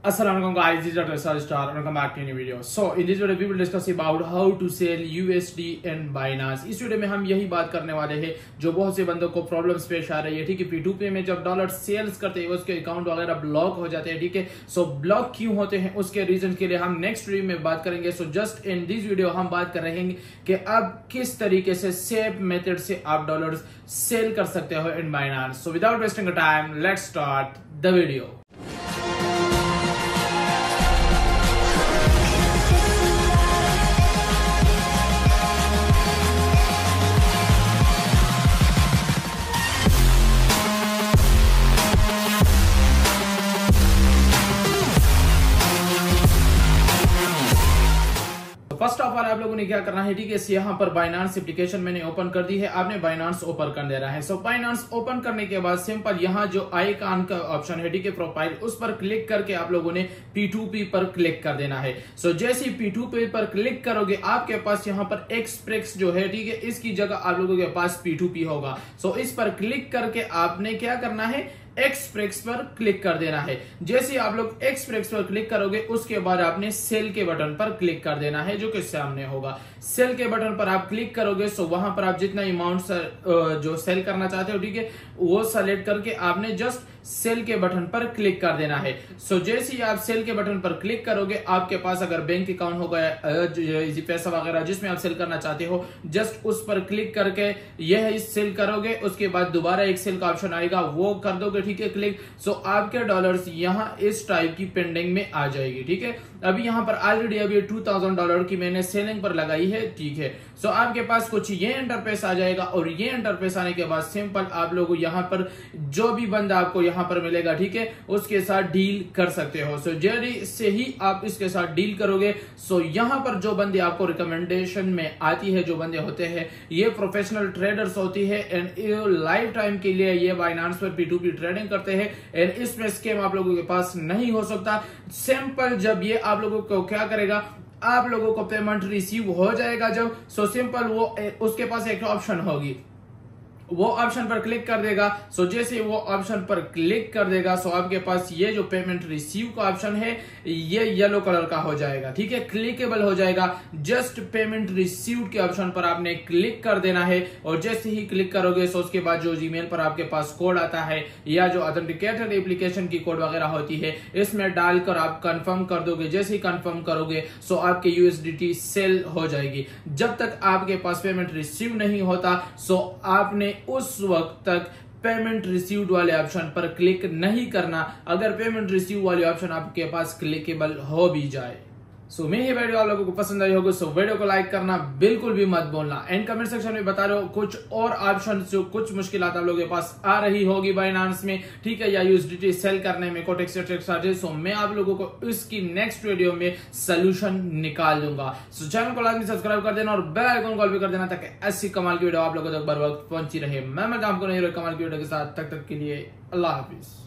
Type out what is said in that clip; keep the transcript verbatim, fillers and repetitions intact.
Assalamualaikum guys, this is Doctor Sar Star and welcome back to a new video. So in this video we will discuss about how to sell U S D and Binance. इस video में हम यही बात करने वाले हैं जो बहुत से बंदों को प्रॉब्लम्स पेश आ रही है। ठीक है, पी टू पी में जब डॉलर सेल्स करते हैं उसके अकाउंट वगैरह ब्लॉक हो जाते हैं। ठीक है, सो ब्लॉक क्यों होते हैं उसके रीजन के लिए हम नेक्स्ट वीडियो में बात करेंगे। So just in this video हम बात कर रहे हैं कि अब किस तरीके से सेफ मेथड से आप डॉलर सेल कर सकते हो in Binance. So without wasting time let's start the video. First of all आप लोगों ने क्या करना है, ठीक है, यहाँ पर बाइनांस एप्लीकेशन मैंने ओपन कर दी है। आपने बाइनांस ओपन कर देना है। सो बाइनांस ओपन करने के बाद सिंपल यहाँ जो आइकॉन का ऑप्शन है, ठीक है, प्रोफाइल, उस पर क्लिक करके आप लोगों ने पी टू पी पर क्लिक कर देना है। सो जैसे पी टू पी पर क्लिक करोगे आपके पास यहाँ पर एक्सप्रेस जो है, ठीक है, इसकी जगह आप लोगों के पास पी टू पी होगा। सो इस पर क्लिक करके आपने क्या करना है, एक्सप्रेस पर क्लिक कर देना है। जैसे आप लोग एक्सप्रेस पर क्लिक करोगे उसके बाद आपने सेल के बटन पर क्लिक कर देना है जो कि सामने होगा। सेल के बटन पर आप क्लिक करोगे सो वहां पर आप जितना अमाउंट जो सेल करना चाहते हो, ठीक है, वो सेलेक्ट करके आपने जस्ट सेल के बटन पर क्लिक कर देना है। सो जैसे ही आप सेल के बटन पर क्लिक करोगे आपके पास अगर बैंक अकाउंट होगा, पैसा वगैरह जिसमें आप सेल करना चाहते हो, जस्ट उस पर क्लिक करके यह सेल करोगे। उसके बाद दोबारा एक सेल का ऑप्शन आएगा, वो कर दोगे, ठीक है, क्लिक। सो आपके डॉलर्स यहाँ इस टाइप की पेंडिंग में आ जाएगी। ठीक है, अभी यहाँ पर ऑलरेडी अभी टू थाउजेंड डॉलर की मैंने सेलिंग पर लगाई है। ठीक है, सो आपके पास कुछ ये इंटरफेस आ जाएगा और ये इंटरफेस आने के बाद सिंपल आप लोग यहाँ पर जो भी बंदा आपको यहाँ पर मिलेगा, ठीक है, उसके साथ डील कर सकते हो। सो जैसे ही आप इसके साथ डील करोगे सो यहाँ पर जो बंदे आपको रिकमेंडेशन में आती है, जो बंदे होते हैं ये प्रोफेशनल ट्रेडर्स होती है एंड लाइफ टाइम के लिए ये बाइनांस पर पी टू पी ट्रेडिंग करते हैं एंड इसमें स्कैम आप लोगों के पास नहीं हो सकता। सिंपल जब ये आप लोगों को क्या करेगा, आप लोगों को पेमेंट रिसीव हो जाएगा जब, सो सिंपल वो उसके पास एक ऑप्शन होगी, वो ऑप्शन पर क्लिक कर देगा। सो जैसे वो ऑप्शन पर क्लिक कर देगा सो आपके पास ये जो पेमेंट रिसीव का ऑप्शन है ये येलो कलर का हो जाएगा। ठीक है, क्लिकेबल हो जाएगा। जस्ट पेमेंट रिसीव्ड के ऑप्शन पर आपने क्लिक कर देना है और जैसे ही क्लिक करोगे सो उसके बाद जो जीमेल पर आपके पास कोड आता है या जो ऑथेंटिकेटेड एप्लीकेशन की कोड वगैरह होती है इसमें डालकर आप कंफर्म कर दोगे। जैसे ही कंफर्म करोगे सो आपके यूएसडीटी सेल हो जाएगी। जब तक आपके पास पेमेंट रिसीव नहीं होता सो आपने उस वक्त तक पेमेंट रिसीव्ड वाले ऑप्शन पर क्लिक नहीं करना, अगर पेमेंट रिसीव वाले ऑप्शन आपके पास क्लिकेबल हो भी जाए। सो so, मेरी वीडियो आप लोगों को पसंद आई होगी सो वीडियो को लाइक करना बिल्कुल भी मत भूलना एंड कमेंट सेक्शन में बता रहे हो कुछ और ऑप्शन जो कुछ मुश्किल आप लोगों के पास आ रही होगी बाइनांस में, ठीक है, या यूएसडीटी सेल करने में कोट एक्सेट्रा। सो मैं आप लोगों को इसकी नेक्स्ट वीडियो में सोल्यूशन निकाल दूंगा। सो चैनल को लाजमी सब्सक्राइब कर देना और बेल आइकन कॉल भी कर देना ताकि ऐसी कमाल की वीडियो आप लोगों तक बर वक्त पहुंची रहे। मैं मैं आपको नहीं कमाल की वीडियो के साथ, तक तक के लिए अल्लाह हाफिज।